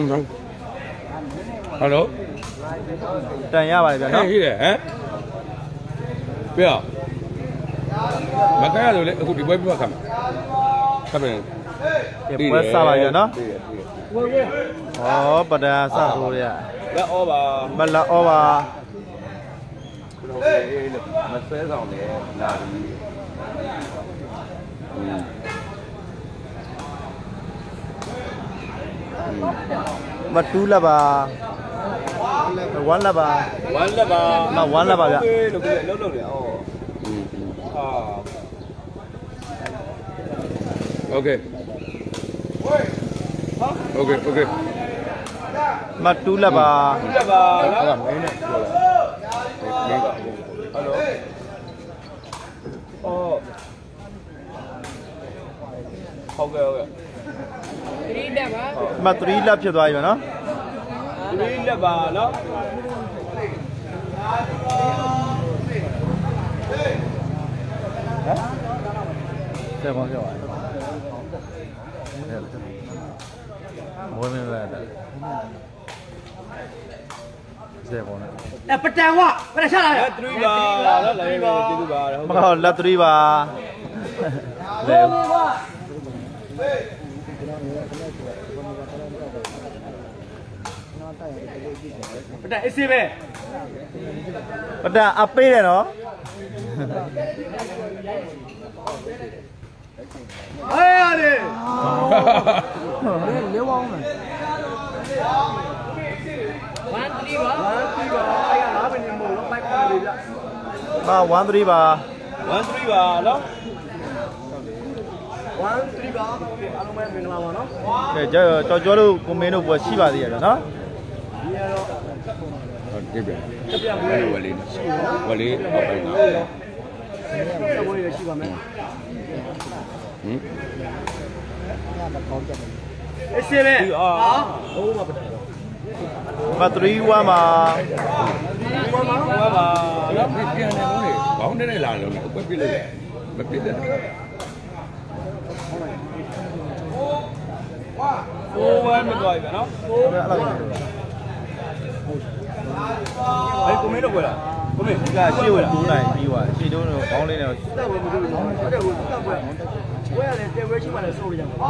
Hello. တန်ရပါတယ်ဗျာနော်ဟေးဟဲ့ပြောမကရလို့လေအခုဒီပွဲပြတ်ခါမှာခပ်ပြန်ဒီပွဲစပါရနော်ဩပဒာစထိုးရလက်ဩပါမလက်ဩပါမဆွဲဆောင်တယ်လာပြီမတူးလက်ပါဝမ်းလက်ပါဝမ်းလက်ပါမဝမ်းလက်ပါဗျလို့ပြလှုပ်လှုပ်တယ်ဩOkay. Okay. မတူးလက်ပါတူးလက်ပါအဲ့ဒါမင်းနဲ့ပြောလိုက်ဟယ်လိုဟုတ်ကဲ့ 3လက်ပါမ3လက်ဖြစ်သွားပြီနော် 3လက်ပါနော်ဆက်ပါပြောပါဝယ်မင်းလာတယ်ဆက်ပါနဲ့ပတန်ဝဘယ်ချလာလဲ 3ပါနော်လည်းကျေးဇူးပါဟုတ်ပါလက်3ပါလေပတန်အေးစေးပဲပတန်အပေးတယ်နော်ဟဲ့ရတယ်လေးဝောင်းတယ် 1 3ပါအဲ့က5မိနစ်မို့လို့ပိုက်ပါလေဗျ 1 3ပါ 1 3ပါနော် 1 3ပါအားလုံးပဲမင်္ဂလာပါနော်ကဲကြော်တို့ကိုမင်းတို့ဘွယ်ရှိပါသေးရတယ်နော်ဒီကတော့ဟုတ်ကဲ့ဗျဝယ်လေးဟောက်ပိုင်နော်စပွဲရရှိပါမယ်အေးစေပဲဟိုးမှာပတန်မ3 1ပါနော်ပြန်နေမို့လေဘောင်းနဲ့လာလို့အကွက်ပြစ်လို့လေမပြစ်တဲ့ဟိုးဝမ်းမတော်ပြီနော်အဲ့လိုအဲ့ကိုမင်းတို့ကွယ်လားကိုမင်းကရှေ့ဝင်2နိုင်ပြီးသွားရှေ့တုံးတော့ဘောင်းလေးနဲ့တက်ဝင်မလို့တက်ဝင်တက်ပွဲပွဲရတယ်တက်ပွဲရှိမှလည်းစိုးရကြမှာ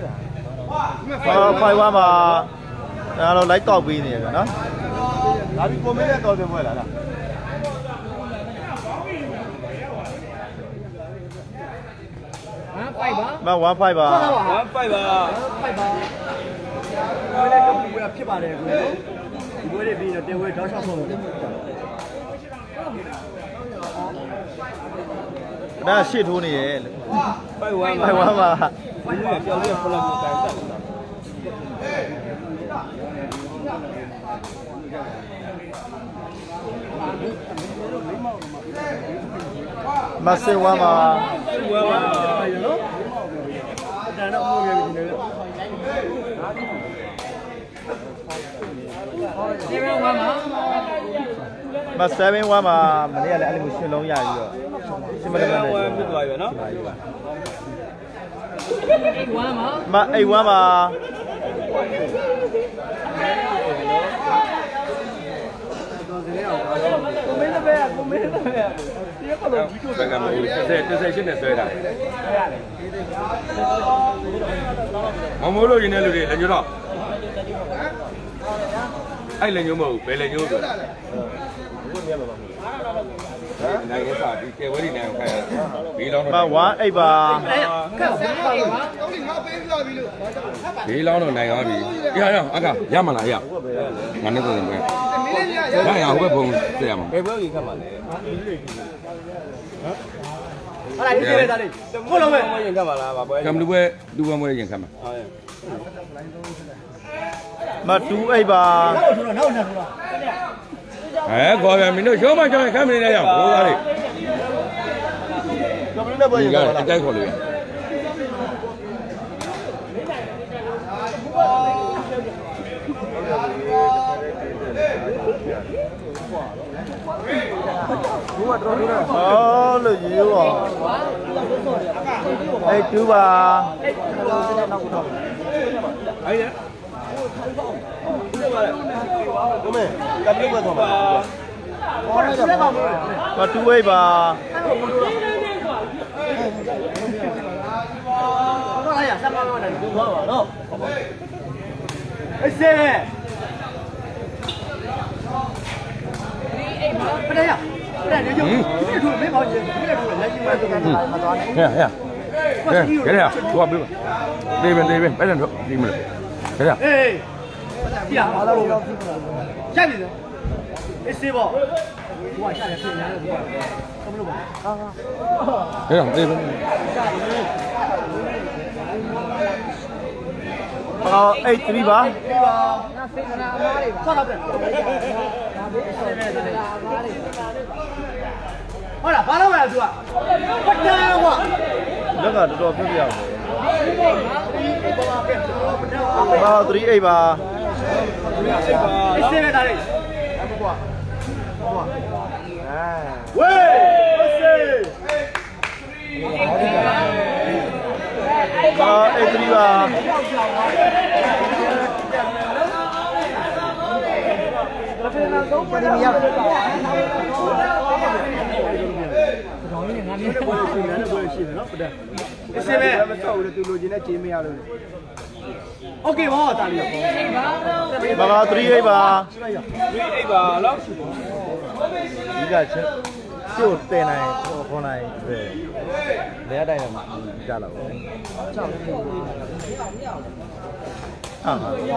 5 1ပါအဲ့တော့လိုက်ကောက်ပေးနေရဗျာနော်ဒါပြီးကိုမင်းနဲ့တော်တယ်ပွဲလား 1 5ပါမ1 5ပါ 1 5ပါ 5ပါပွဲလည်းတော့ပွဲဖြစ်ပါတယ်ကွယ်ဒီပွဲတွေပြီးတော့တက်ပွဲတောက်ချောက်ဆုံးတယ်ဒါရှေ့ထိုးနေရဲ့ 5 1 ပါဘယ်လိုပြောင်းလဲဖလာကိုတိုင်တက်မဆေဝါပါနော်တန်တော့မိုးရပြီနေတယ်7 1ပါမ7 1ပါမနေ့ကလည်းအဲ့လိုရှင်းလုံးရပြီးတော့ရှင်းမလို့လည်းဖြစ်သွားပြီနော်မ8 1ပါကိုမင်းတပည့်ဒီကတော့ဒီကိုဘယ်ကမှ38နဲ့ဆွဲတာမမိုးလို့ရင်းတဲ့လူတွေလည်းညတော့အဲ့လည်းညမဟုတ်ဘယ်လည်းညိုးဆိုနိုင်ရပါဒီကေဝရီနိုင်ခိုင်းဘေးလောင်းတော့ 1 8ပါကတ်7ပါငါပေးပြပြီလို့ဘေးလောင်းတော့နိုင်သွားပြီရအခါရမလားရငါနဲ့ဆိုရင်ပဲရဟိုဘက်ဘုံဆက်ရမှာကေဘွဲကြီးခတ်ပါလေဟာလာရေးပေးသားလေးဘုလုံးပဲရင်ခတ်ပါလားဗာပွဲကံလူပွဲလူပွဲမွေးရင်ခတ်မှာမ2 8ပါနောက်ခေါ်ပြန်မင်းတို့ရှုံးမကြောင်ခမ်းမနေရအောင်ဘိုးသားလေးကမင်းနဲ့ပွဲရင်အတိုက်ခေါ်လို့ရလို့ရေရောအဲ့2ပါအဲ့ရ đúng rồi cặp lúc mà thôi mà two way bà có ai à sao mà này đúng không đâu ấy xe cái đây à cái này nếu như cái này mấy bao nhiêu cái này lấy như mà toàn cái này à qua bên đi bên bây giờ đi mình cái này ê gì à chạy đi ấy xe bộ哇下来是人家的怎么了吧 cái này đi bên eight three ba ဟုတ်လားဘာလို့လဲသူကပတ်တယ်ကွာလက်ကတော်တော်ပြပြအောင်ဘာ3 8ပါအေးစေးပဲဒါလေးကွာဝေးစေးဘာ8 3ပါဒီမြောက်တော်ရင်းငါမျိုးဘယ်ရှိနေလဲဘယ်ရှိနေနော်ပဒက်အေးစေးပဲမဆောက်ဘူးသူလိုချင်တဲ့ကြေးမရလို့โอเคပါတာလီဘာ3 8ပါ 3 8ပါနော်ဒီကချက်ကျို့တင်နိုင်ခေါ်နိုင်ပဲလဲအတိုင်းမှာကြလာပါဟာ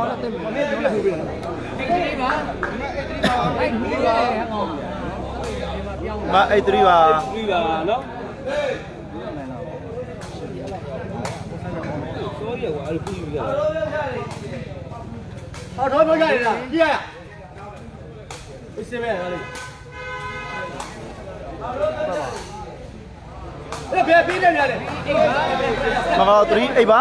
မ8 3ပါနော်好，头表下来了，厉害！没事没哪里？别别这边的。 ဘာ3 8ပါ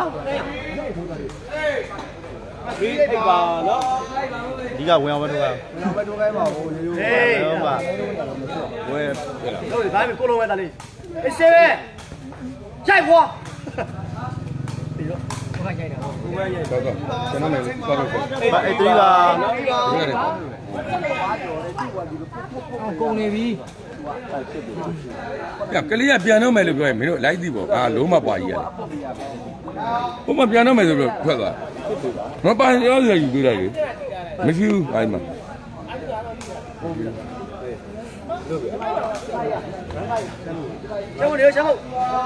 3 8ပါနော်ဒီကဝင်အောင်မလုပ်ရဘူးဝင်ထိုးခိုင်းပါဘူးရိုးရိုးပါဝယ်ဟုတ်တယ်ဒါပေမဲ့ကိုလိုပဲဒါလေးအေးစေးပဲကြိုက်ကွာပြီးတော့ဘုရားကြိုက်တာဘုရားကြိုက်တော့ကျွန်တော်လည်းသွားတော့ဘာ8 3ပါကုန်နေပြီညကလေးကပြန်တော့မယ်လို့ပြောရင်မင်းတို့လိုက်သည်ပေါ့အာလုံးမပွားကြီးရတယ်ဘုမပြန်တော့မယ်ဆိုတော့ထွက်သွားမပန်းရောရယူပေးလိုက်လေမရှိဘူးအဲ့မှာကျုပ်လေကျုပ်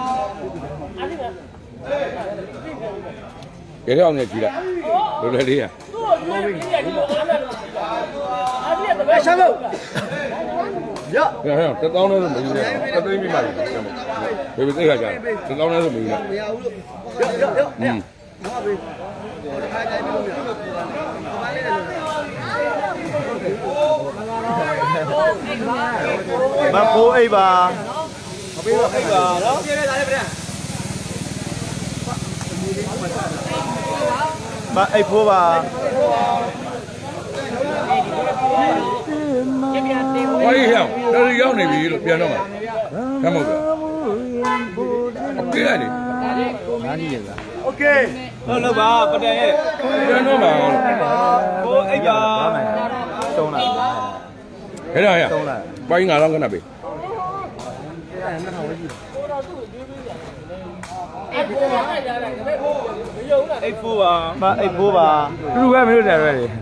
ရရအောင်နဲ့ကြည့်လိုက်လိုလေလေးရရှမ်းမို့ရဟဲ့1000နဲ့ဆိုမယူနဲ့တသိန်းပြပါလေဘယ်ပဲသိခါကြ1000နဲ့ဆိုမယူနဲ့မရဘူးလို့ရဟာဘေးဟိုတစ်ခါကြိုက်လို့ရဘာလဲဘာ4 8ပါမပေးတော့8ပါနော်ပြည့်နေတာလေဗျာဘာ8 4ပါဝိုင်းဟောင်းတော်ရောက်နေပြီလို့ပြန်တော့မှာခမ်းမဟုတ်ဘူးโอเคလေနားကြီးရလားโอเคဟုတ်လို့ပါပတန်ရဲ့ပြန်တော့မှာကိုအိပ်ပါတုံးလာဟဲ့လားဟဲ့ပိုင်း9လောက်ခဏပေး 8 4ပါမ8 4ပါတူတူပဲမလို့တယ်ပဲလေ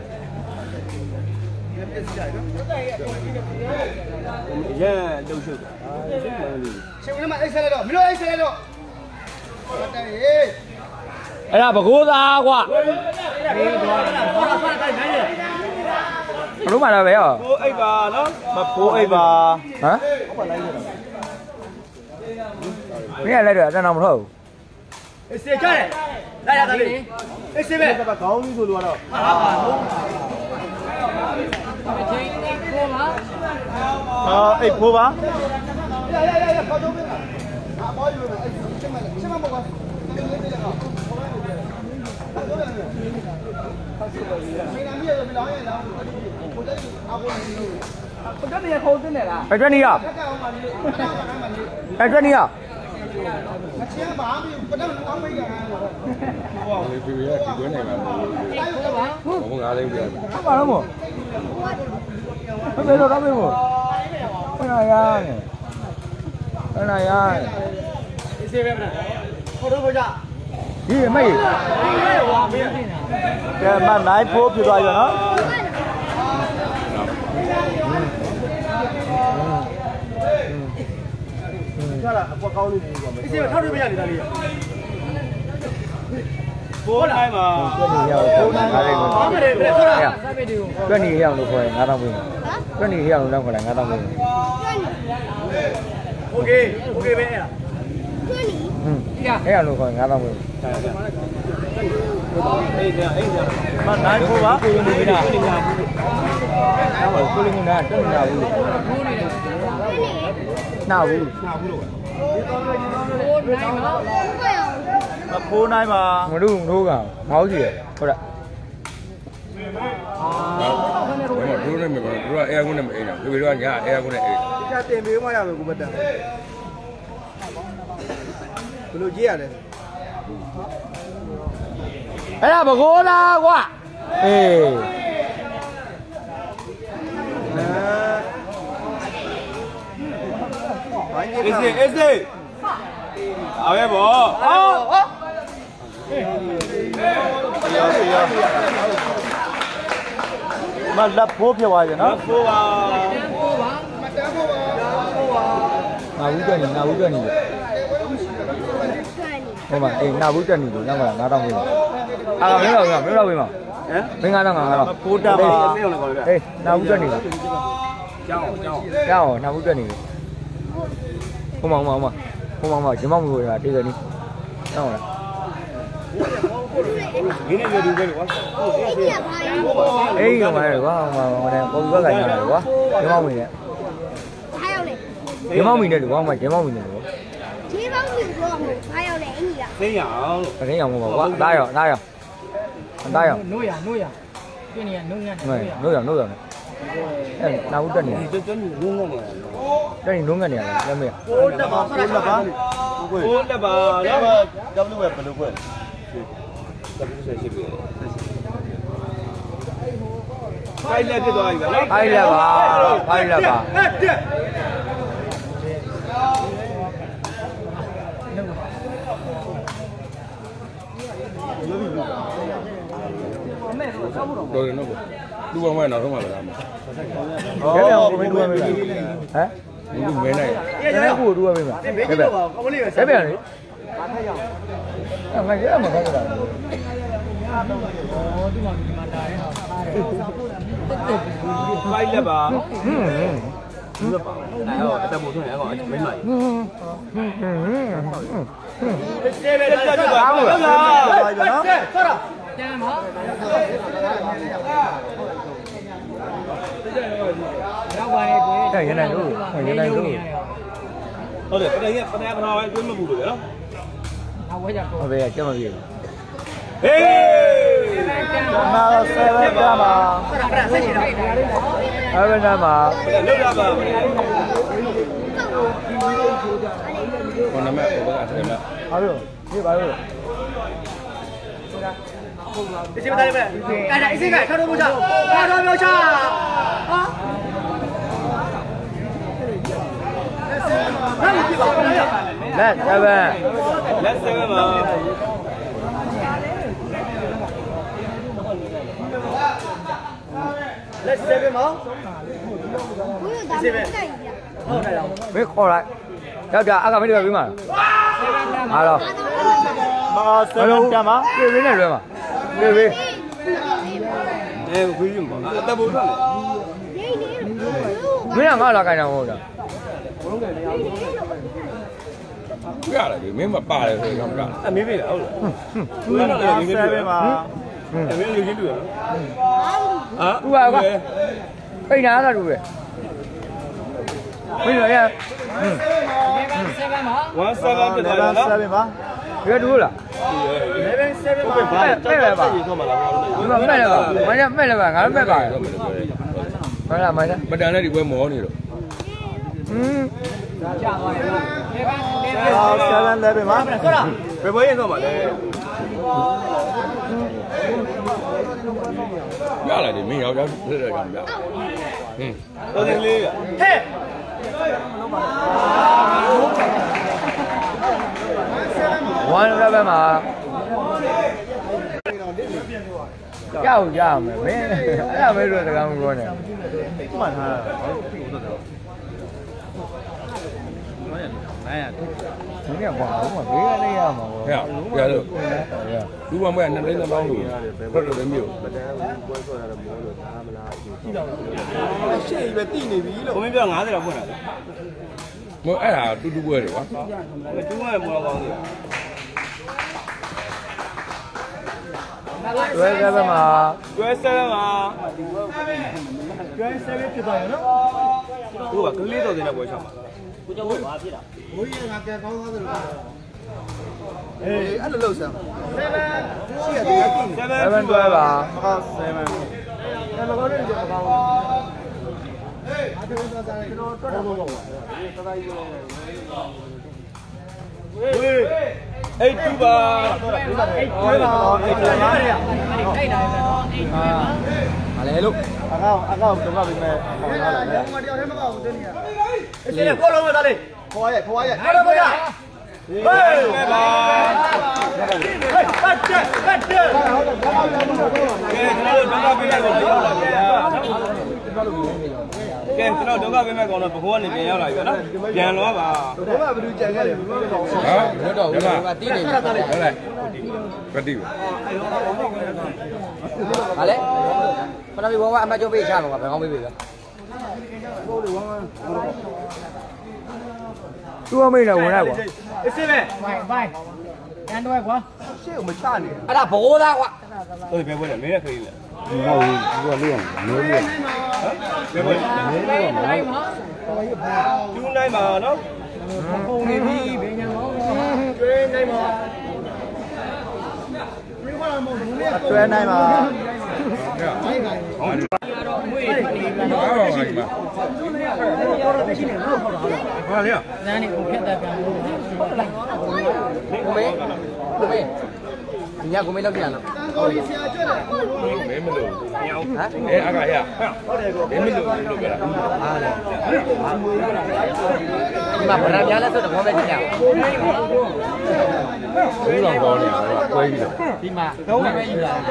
ရလုံရှုပ်ရှင်ဝင်မအိတ်ဆက်လိုက်တော့မလို့အိတ်ဆက်လိုက်တော့တက်ရေးအဲ့ဒါဘကိုးသားကွာအေးတော့ဘာသာဆက်တိုင်းနိုင်ဘလို့မှလာပဲဟောကိုအိတ်ပါနော်မဖိုးအိတ်ပါဟမ်မင်းလိုက်တော့အတန်းတော့မဟုတ်ဘူးအေးစေကြတယ်လိုက်ရတယ်လေအေးစေပဲခေါင်းကြီးဆိုလို့ကတော့ဟာပါဟုတ်အချိန်အိတ်ဖိုးပါအိတ်ဖိုးပါရခေါ်တော့ပြီအပေါ်ယူမယ်ရှင်းမပေါ့ကွာဘယ်တွက်နေရအဲ့တွက်နေရလေပြပြကဒီကွင်းနေမှာဘုံငါးသိန်းပြရမယ်ဘာလို့မို့ဘယ်လိုတော့မေးမို့ခဏရနေခဏရဒီစေပဲမလားခေါ်တော့ကြဒီမေးကဲမနိုင်ဖို့ဖြစ်သွားပြီနော်ကျလာအပေါ်ကောင်းလို့ပြီးသွားမယ်ဒီစေထောက်တွေ့မရနေတာလေးပိုးတိုင်းမှာတွက်နေရအောင်ပိုးတိုင်းမှာလည်းဘာမလဲဘယ်ဆိုတာတွက်နေရအောင်လို့ခေါ်ရင်9000ပေးတွက်နေရအောင်လို့ခေါ်ရင်9000ပေးโอเคโอเคပဲအဲ့ဒါအဲ့အောင်လို့ခေါ်ရင်9000ပေးအေးကြာမနိုင်ဖို့ပါကိုလိုနေတာကိုလိုနေတာတွက်နေတာဘူးနာဘူးဖိုးနိုင်ပါမလို့ထိုးကမောင်းကြည့်ရဟုတ်လားတို့နဲ့မပြောတို့ကအဲကုန်းနဲ့မအိမ်တော့ပြပြတော့ညာအဲကုန်းနဲ့အိမ်ကြာတင်ပေးမှရမယ်ကိုမတန်ဘယ်လိုကြည့်ရလဲအဲ့ဒါဘကိုးလားကွာအေးအေးစေးအေးစေးเอาไว้บ่เอาမလက်ဖိုးဖြစ်သွားပြီနော်ဖိုးပါမတန်းဖိုးပါနာဘူးတက်နေနာဘူးတက်နေဟိုမှာအေးနာဘူးတက်နေလို့နောက်မှ9000ပေးပါအာမင်းတော့ပေးပါဟမ်မင်း9000ဖိုးတက်ပါအေးနာဘူးတက်နေလားကြောင်းနာဘူးတက်နေလို့ဟိုမှာကျမမလို့ရတည်တယ်နီးဟုတ်လားဒီနေ့ရတူပဲကွာအေးရောပါလေကွာဟိုမှာပုံဘက်ကညာတယ်ကွာကျမမင်းနဲ့还有嘞， ကျမမင်းနဲ့ကွာဟိုမှာကျမမင်းနဲ့ကွာ这帮女说还有嘞你呀， သိရအောင်လို့တကယ်ရောကွာသားရောနိုးရပြင်းနေရနိုးရအဲ့နာဦးတက်နေတယ်ကျွန်းငုံငုံနေတက်နေလုံးငတ်နေရတယ်လက်မရဖိုးတက်ပါဖိုးတက်ပါတော့ဘယ်လိုပဲတက်ပြီးဆက်ရှိပြီဖိုင်လက်ပြသွားပြီဗျာနော်ဖိုင်လက်ပါတော်တယ်နော်လူပေါင်းမဲ့နောက်ဆုံးမှလာမှာကိုမင်းတို့မင်းဟမ်လူမဲနိုင်အဲ့ကိုတို့ကမင်းပါဘယ်ပဲကောင်းလေးပဲဆက်ပြန်လေငါကြရမှာခက်တာဖိုင်လက်ပါဒီကပါအဲ့တော့အတက်မို့ဆိုရင်အဲ့ကောင်မင်းလိုက်စေပဲတက်ကြပါဘူးလားဆောတာကျန်ပါရောက်ပါလေကွယ်ရနေလို့ဟုတ်တယ်ပထမပဲကျွေးမမှုလို့ရနော်ဟုတ်ပဲကျမပြေဟေးနာဆယ်ပဲကြပါအဲ့ဒါနာမှာလောက်ရပါဘာနမဘယ်ကအထက်မှာဟာလို့ဒီပါလို့ဒီစမတိုင်းပဲအဲ့ဒါအစ်ကထောက်တော့မချထောက်တော့ပြောချဟာလက်7ပါလက်7ပါ不用咱们带一下， ဟုတ်တယ်ရောမင်းခေါ်လိုက်ယောက်ျားအကမင်းတို့ပြီးမှာဟာတော့မာ7တက်မှာပြေးပြီးနဲ့လွဲမှာပြေးပြီးခွေးရင်ပေါ့အတက်ဖို့ထွက်မင်းကငါလာခိုင်းတာမဟုတ်လားပြရတယ်ဒီမင်းမပါတယ်ဆိုရင်တော့ပြတယ်အမေးပြီလားဟုတ်လားသူကတော့မင်း7ပါအမေးလူချင်းတူရနော်ဥပါကွာပိတ်နာတာတူပဲမင်းတို့ရ 17တက်တယ်နော် 7ပါရွေးတူလား 7ပါဘာတက်ပါရေဆုံးမလားဒီမှာမဲ့လည်းပါမဲ့လည်းပါငါတို့မဲ့ပါဟုတ်လားမင်းမတန်တဲ့ဒီပွဲမောနေတော့ 7-11မှာဘယ်ပွဲရင်တော့မှာလဲရလာတယ်မင်းရောက်ဖြစ်တဲ့ကောင်ပြတော်တယ်လေးဟဲ့ဝမ်းရပဲမှာကြောက်ကြမယ်မင်းအဲ့ဒါပဲလို့တကောင်ပြောနေမှန်ထားတာဒီကဘာလို့မဘေးကနေရမှာပေါ့ဟဲ့ရလို့လူမမဲ2သိန်း3ပေါင်းလို့ဟုတ်တယ်မျိုးမတန်းဘူးပွဲဆော့ရတဲ့မောလို့သားမလားရှိတော့ရှေ့ပဲတိနေပြီလို့ကိုမင်းပြော90တော့ဖွင့်တာလေမဟုတ်အဲ့ဒါတူတူပွဲတယ်ကွာတူကမောကောင်းတယ်တွဲ7မှာတွဲ7မှာတွဲ7ဖြစ်သွားရနော်သူကကလေးတော်တင်တဲ့ပွဲချမှာကိုကျော်ဘာဖြစ်တာဘိုးကြီးကငါကဲကောင်းသားတယ်လို့အေးအဲ့လိုလုပ်စမ်း7ရှိရတယ် 7တွဲပါဟုတ်7အဲ့လိုကောင်းတယ်ကြောက်ကောင်းဟေးအားထုတ်သွားစားကျွန်တော်တော်တော်ကောင်းပါတသားကြီးဝေး82ပါ82ပါ82ပါအဲ့ဒါပဲနော်မလဲလို့အကောက်တော့ပြီမဲ့ဟောလာတယ်ဟိုတယောက်တည်းမကောက်ဘူးတင်းနေရအေးလေကိုလုံးမသားလေးခွာရအဲ့တော့ဗျာဟေးပါဟေးပတ်ချက်ကဲကျွန်တော်တို့ဒုက္ခပေးလိုက်ပါဗျာကဲကျွန်တော်ဒုက္ခပေးမဲ့ကောင်တော့ဘခိုးကနေပြန်ရောက်လာပြီနော်ပြန်လောပါဒုက္ခဘယ်သူကြံခဲ့တယ်ဘယ်လိုတော့ဟာဘယ်တော့ကတီးနေတယ်ဟုတ်လားကတိပဲဟာလေခဏလေးဘောကအမကျုပ်ပေးချတော့ဘယ်ကောင်းပေးပြီလဲသူ့အမိတ်နဲ့ဝင်လိုက်ကွာအစ်စစ်ပဲဘိုင်တန်းတော့ကွာရှေ့ကိုမချနေအဲ့ဒါဘောသားကွာဟုတ်ပြီပဲလေမင်းရဲ့ခရီးလေဟုတ်ဘူးသူကလေးအောင်မင်းလေးဟမ်ဘယ်လိုလဲနိုင်မှာတူနိုင်မှာနော်ပုံနေပြီဘယ်ညာမောင်းကျွေးနိုင်မှာကျွေးနိုင်မှာဟာလေနန်းနေကိုဖက်တက်ပြန်လို့ကိုမေညကိုမေလောက်ပြန်တော့မင်းမလို့ဟမ်အဲအကရမင်းမလို့လို့ပြောတာဟာလေဒီမှာဗရာပြားလဲဆိုတော့ဘောပဲကြည့်ရအောင်ဘူးတော့ကောင်းနေတယ်ကွဲကြီးတော့ဒီမှာဘောပဲယူလာ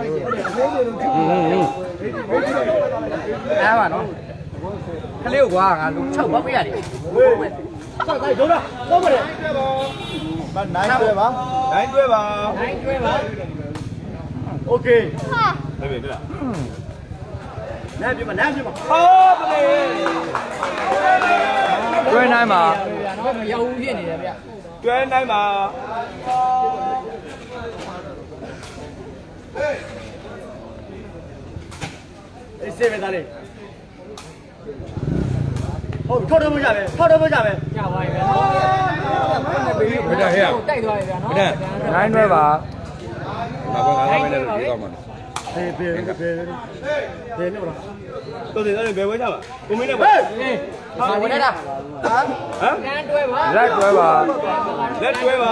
အဲ့ပါနော်ကလေးကွာငါလူ6ဘောက်ပေးရတယ် 6တိုင်းဒုံးတော့တော့မလဲမနိုင်တွဲပါโอเคဟာဘယ်ပြီလားနားပြမဟာပလေတွဲနိုင်မှာမရောက်ဘူးဖြစ်နေတယ်ဗျတွဲနိုင်မှာအေးစေးပဲသားလေးဟုတ်ထောက်တော့မကြပဲကြာပါပြီဗျာဘယ်ဒါဟဲ့တိုက်သွားပြီဗျာနော်နိုင်တွဲပါဘာပဲငါပဲနဲ့လို့ပြောမှာဘယ်လို့လားတော်တယ်ဘယ်ဝဲကြပါကိုမင်းနဲ့ပါဟာဝင်နေတာဟမ်လမ်းတွဲပါလက်တွဲပါလက်တွဲပါ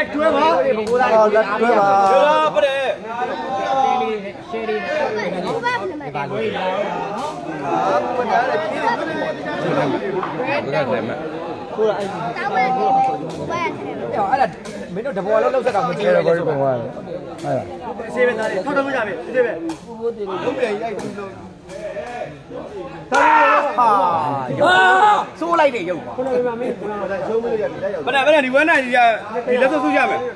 ပတဲ့ရှယ်ရီဘာလို့လဲဘယ်ဒါလဲကြီးတယ်ဘယ်ကတည်းကကိုယ်အဲ့တောင်းမယ်ဘာအဲ့ဒါမင်းတို့တဘောလုံးလောက်ဆက်တာမကြည့်ရဘူးကွာအဲ့ဒါအစေးပဲသားလေးထောက်တော့မကြပဲအစေးပဲဟုတ်တယ်ရိုက်ပြီးလို့ဟာဆိုးလိုက်တယ်ရုပ်ခုနကမင်းရုံးမလို့ရတယ်ရောက်ဘယ်ဒီဝမ်းနိုင်ဒီလက်စုပ်ရမယ်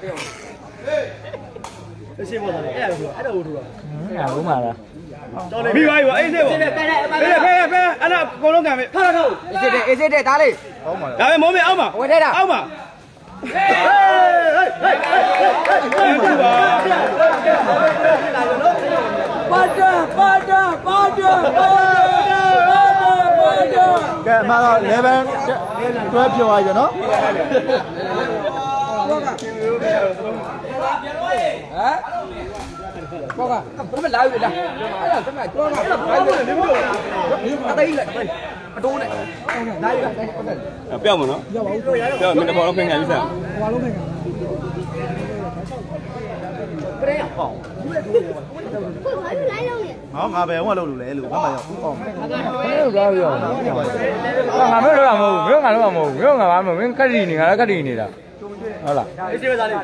အစေးပေါ်သားလေးအဲ့ဒါဟုတ်တာအဲ့ဒါဘူးမှာလားတော်တယ်ပြီးပါပြီအေးစေးပေါ့ဖဲအဲ့ဒါအကုန်လုံးကန်ပြီထားထားအေးစေးတဲ့ဒါလေးဟုတ်ပါလားဒါပဲမိုးမအောက်မှာဝင်ထဲတာအောက်မှာဟေးကဲမှာတော့11တွဲပြောရရနော်ဟမ်ကောကဘယ်လာပြီလားအဲ့ဒါသမက်ကျော်မှာဘိုင်းတယ်အသေးလိုက်အတိုးနဲ့လာရပြောက်မနော်ပြောက်မင်းတစ်ပေါ်တော့ဖင်ခံပြီစမ်းဟွာလုံးဖင်ခံပြရအောင်ကိုဘာလို့လိုက်လုံးလဲဟောငါပဲဟိုကလုပ်လို့လဲလို့ဘာမှရောက်ဟုတ်ဘယ်လိုကားပြောငါမင်းတို့ကမဟုတ်ဘူးငါတို့ကမဟုတ်ဘူးငါဘာမှမင်းခက်ရီနေငါလည်းခက်ရီနေတာဟုတ်လားအေးစေးပါသားလေး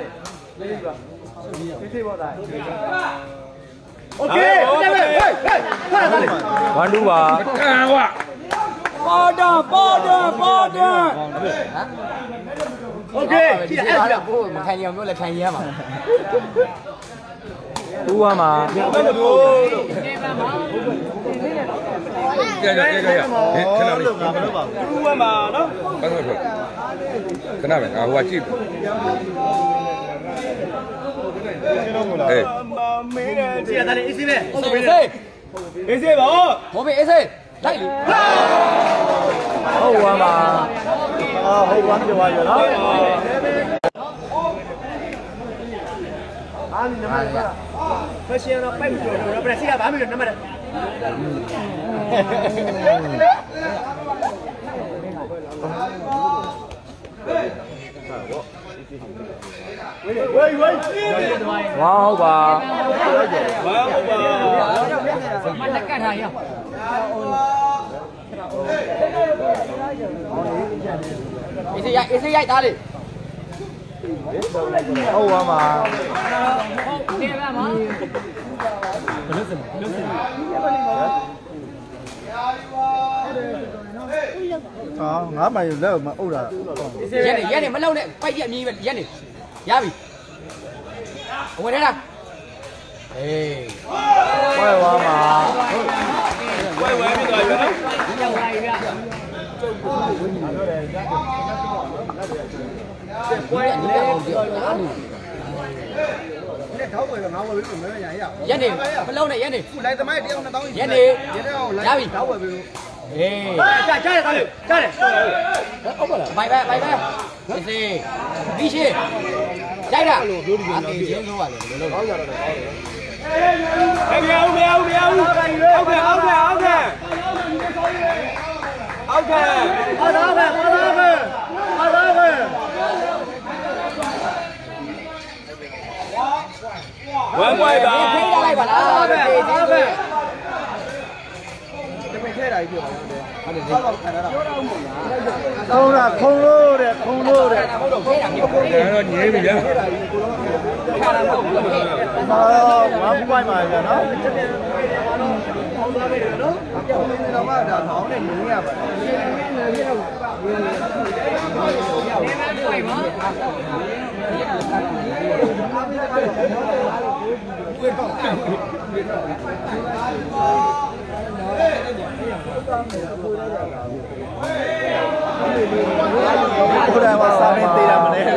အေးစေးပါသားโอเคတက်မယ်ဟေးဖတ်သားလေးဝမ်တူပါကန်ကွာပေါ်တာโอเคကြည့်အဲ့ဒါကိုမခံရအောင်ပြောလည်းခံရမှာတူပါမှာဘယ်လိုလို့ကြည့်ခဏလေးငါမလုပ်ပါဘူးတူဝမ်းမှာနော်ခဏပဲငါဟိုကကြည့်အေးမေးတယ်ကြည့်ရတယ်အေးစေးပဲအေးစေးပါဘောမေးအေးစေးလိုက်လေဟုတ်ပါမှာဟုတ်ပါပြောရနော်အားနံပါတ်ဖက်ရှင်တော့ပိုက်မကျော်တော့ပြစီကဘာမှမပြောနံပါတ်ဝေးဝါဟုတ်ပါမတက်ကတ်ထားရအေးစေးရိုက်သားလေးဟုတ်ပါမှာနေပါမှာဘယ်လိုစမငါမှလက်မအုပ်တာရက်နေမလုံနဲ့ပိုက်ရက်မြည်ပဲရက်နေရပြီဝင်ထဲလားအေးဝဲပါမှာဝဲပြီးတော့ရနော်ညဝိုင်းရပွဲနေအောင်ပြောတာလို့နဲ့ထောက်ပွဲကငါဝယ်ပြီးမရရရက်နေမလုံးနဲ့ရက်နေခုလိုက်သမိုင်းတရား2000 ရက်နေရပြီထောက်ဝယ်ပြီးအေးကြားတယ်သားလေးကြားတယ်ဟုတ်ပါလားဘိုင်ပဲအေးစေးပြီးရှင်းရိုက်တာလို့တို့ဒီလိုနေချင်းဆုံးပါလေဘယ်လိုလုပ်ဟုတ်ကြတော့မရဘူးအောက်ခဲ့အောက်ခဲ့အားသားပဲဝမ်းပွိုက်ပါထိလိုက်ပါလားအားပဲတမင်ထဲတာကြီးပြောဟုတ်တယ်ဟုတ်တယ်ခံရတာခုံလို့တဲ့ဟုတ်တော့ထိတာမျိုးဒါတော့ညင်းပြီလားခါလာတော့ဘူးလေငါပွိုင်းပါဗျာနော်ပြောင်းနေတော့မှဒါထောင်းနဲ့နင်းရပါတယ်ဘုရားမှာစာမင်းသေးရမလဲ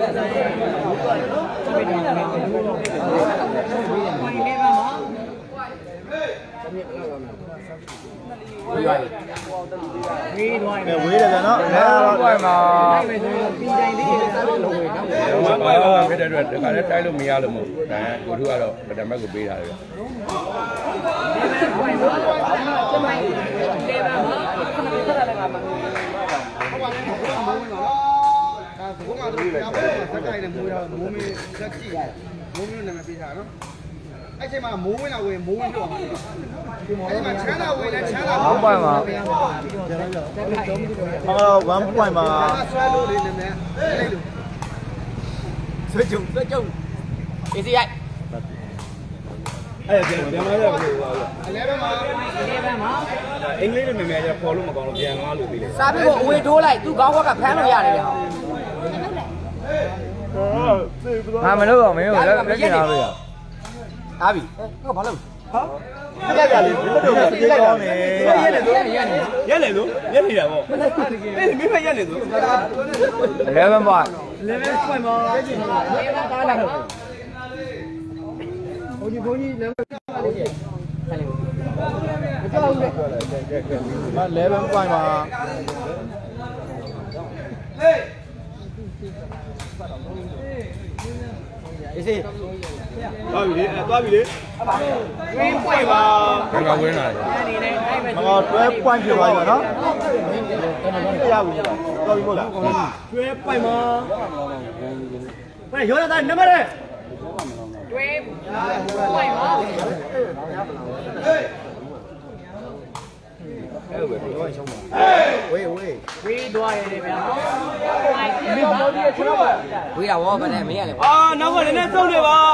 ဝေးသွားပြီဝေးတယ်ဗျာနော်ပွိုင်မှာပြင်တိုင်းလေးတွေစားလို့လုပ်ရအောင်ဘာလို့ဖြစ်တဲ့အတွက်ဒါကလည်းတိုက်လို့မရလို့မဟုတ်ဒါကိုတို့ကတော့ဗဒမက်ကိုပေးထားတယ်ဘုံမှာတော့ပြောင်းတယ်ဇက်ကိုင်နဲ့မိုးရမိုးမင်းဇက်ကြည့်မိုးမင်းနာမည်ပေးထားနော်အဲ့ချိန်မှာမိုးဝင်လာဝင်မိုးဝင်တော့အဲ့ဒီမှာချမ်းသာဝင်လဲချမ်းသာဟုတ်ပါမှာ 1 point မှာဆွဲလို့လေးနည်းနည်းအဲ့လိုဆွဲကြုံအေးစီရိုက်အဲ့ပြန်လာရပြီ 11မှာအင်္ဂလိပ်နဲ့မြန်မြန်ပေါ်လို့မကောင်းလို့ပြန်သွားလို့ပြီးလေစားပြီးတော့အဝေးထိုးလိုက်သူ့ခေါင်းဘက်ကဖမ်းလို့ရတယ်ဗျာငါမလုပ်တော့မင်းတို့လက်ကျင်လာပြီအားပြီငါဘာလုပ်ဟာရက်ကြလေဒီလိုတော့ပြေးကောင်းနေရက်လေလို့ရက်နေတာပေါ့အေးမိမရက်နေသူ 11 point 11 point မှာရက်ကြည့်နေတာတားလာတော့ဘုန်းကြီးလည်းမကြောက်ဘူးလေ11 point မှာအေးစေးသွားပြီလေသွားပြီလေဝင်းပွင့်ပါဘယ်ကဝင်းလာလဲမကောတွဲပွင့်ပြပါရောနော်ရပြီသွားပြီမို့လားတွဲပွင့်ပါဘယ်ရောရတာနံပါတ်တွဲပွင့်ပါဝေးသွားရတယ်ဗျာဝေးတာဝေါမနဲ့မင်းရလေအာနောက်ကလည်းသုံးနေပါ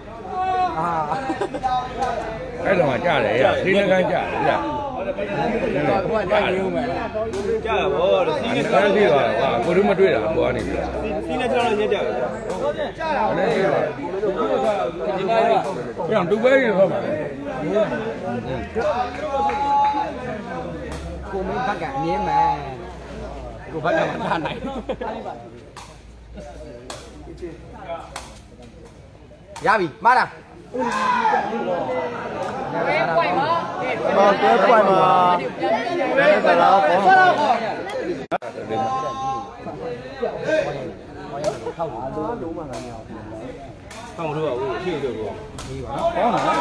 အဲ့တော့မှကြားတယ်ရဒီလက်ကန်းကြားတယ်ရဟိုကကြားရုံပဲကြားတာဗောစီးနေကြားပြီးသွားတာဟာကိုတို့မတွေ့တာပေါ်ကနေပြီစီးနေကျွန်တော်လည်းညက်ကြတယ်ကြားတာလည်းပြီးသွားဒီမှာပြန်တူပဲရင်ဟုတ်ပါလေကိုမင်းဘက်ကအမြင်မှန်ကိုဘက်ကမထားနိုင်ရပြီမားလားတွဲပွိုင်ပါတွဲပွိုင်ပါတွဲကလာပေါ့ထောက်ပါလုံးမလားထောက်မလို့ပါဘူးရှိတယ်ပေါ့ဒီပါနော်ဟော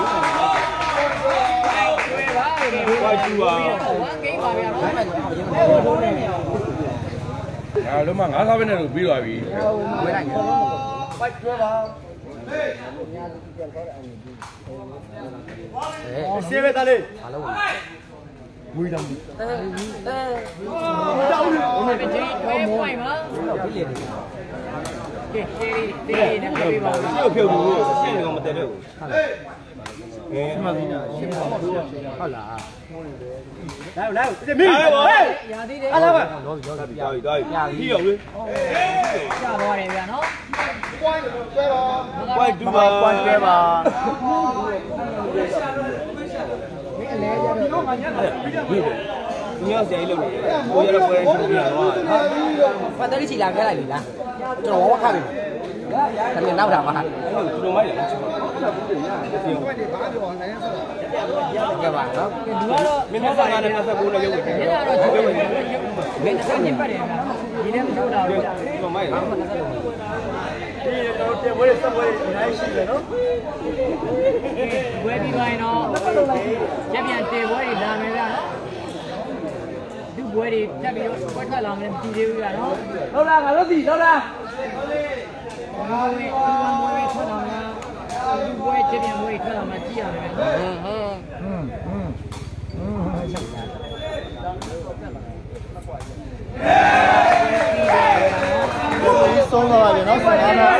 နော်ဝိုက်ကျူပါဝမ်းကိန်းပါဗျာလုံးမငါးစားပဲနဲ့လို့ပြီးသွားပြီဝဲလိုက်ဝိုက်ကျွဲပါဆေးပဲသားလေးအားလုံးမွေးတောင်းတောင်းလို့ဒီတွဲပွိုင်ပါပြီးလေကဲတေးနဲ့ပြေးပါရှေ့ဖြုတ်လို့ရှေ့ကောင်မတက်တော့ဘူးမှန်ပြီနာရှင်းပါဟုတ်လားလာပြမင်းရာသေးတယ်အားလားသွားပြီပြီးအောင်လေကျသွားတယ်ဗျာနော်ပွိုင်းကျွဲပါပွိုင်းတူပါပွိုင်းကျွဲပါမင်းအလဲကြတော့ငါညက်တယ်ညောက်စရာကြီးလုပ်နေတယ်ကိုရတော့ပွဲရှင်းပြတော့ဖတ်တယ်ချီလာခဲ့လိုက်ပြီလားကျွန်တော်ခါပြီဒါပြန်နောက်တာပါသူတို့မိုက်တယ်ဒီဘက်တွေဘာပြောနိုင်လဲဆိုတော့ကဲပါနော်ဒီကတော့မင်းနဲ့ဆိုင်နဲ့29နဲ့ရုပ်ဝင်တယ်ဒါတော့ကျွေးဝင်မင်းတစ်ညပတ်တယ်ဗျာဒီထဲမထုတ်တာဘူးသူတို့မိုက်တယ်ဒီတော့တင်ဝဲစပွဲနိုင်ရှိတယ်နော်ဝဲပြီးသွားရင်တော့ရက်ပြန်တေဝဲတွေလာမယ်ဗျာနော်ဒီဘွဲတွေတက်ပြီးတော့ပွဲထွက်လာမယ်မကြည့်သေးဘူးဗျာနော်ဟုတ်လားငါတို့ပြီဟုတ်လားဘွဲထွက်လာမယ်ဒီဘွဲချက်ပြန်ဘွဲထွက်လာမှကြည့်ရမယ်နော်ဆုံးသွားပါပြီနော်ဆုံးသွား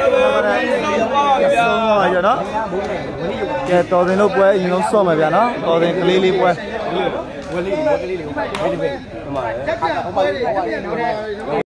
ပါပြီနော်ကဲတော်တင်လို့ပွဲအရင်ဆုံးဆော့မယ်ဗျာနော်တော်တင်ကလေးလေးပွဲဝလေးလေးဒီပဲဒီမှာတက်ပြပွဲတွေတက်ပြ